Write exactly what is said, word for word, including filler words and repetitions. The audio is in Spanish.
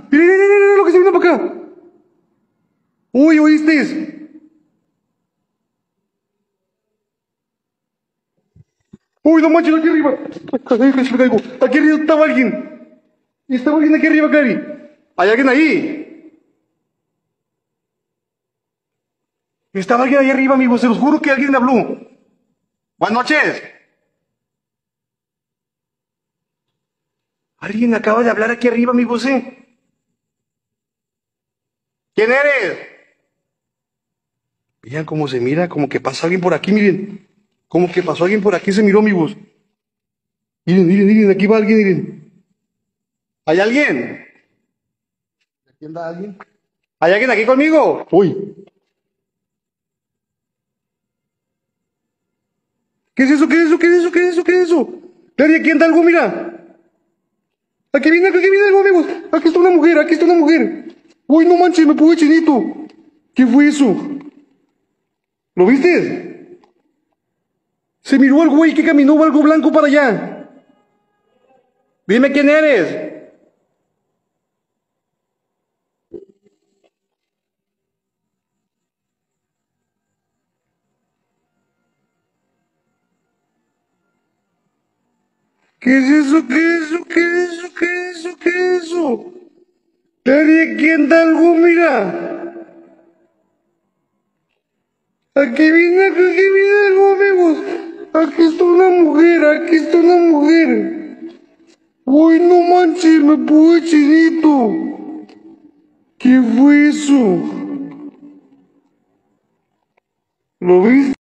Mira, mira, mira, mira lo que se vino para acá. Uy, ¿oíste? Uy, no manches, aquí arriba. Ay, casi me caigo. Aquí arriba estaba alguien. Estaba alguien aquí arriba, Cari. ¿Hay alguien ahí? Estaba alguien ahí arriba, amigo. Se los juro que alguien me habló. Buenas noches. Alguien acaba de hablar aquí arriba, amigo, ¿sí? ¿Quién eres? Vean cómo se mira, como que pasa alguien por aquí, miren. Como que pasó alguien por aquí, se miró, amigos. Miren, miren, miren, aquí va alguien, miren. ¿Hay alguien? ¿Aquí anda alguien? ¿Hay alguien aquí conmigo? Uy. ¿Qué es eso? ¿Qué es eso? ¿Qué es eso? ¿Qué es eso? ¿Qué es eso? Clary, aquí anda algo, mira. Aquí viene, aquí viene algo, amigos. Aquí está una mujer, aquí está una mujer. Uy, no manches, me pude chinito. ¿Qué fue eso? ¿Lo viste? Se miró al güey que caminó algo blanco para allá. Dime quién eres. ¿Qué es eso? ¿Qué es eso? ¿Qué es eso? ¿Qué es eso? ¿Qué es eso? Clary, aquí anda algo, mira. Aquí viene, aquí viene algo, amigos. Aquí está una mujer, aquí está una mujer. Uy, no manches, me pude chinito. ¿Qué fue eso? ¿Lo viste?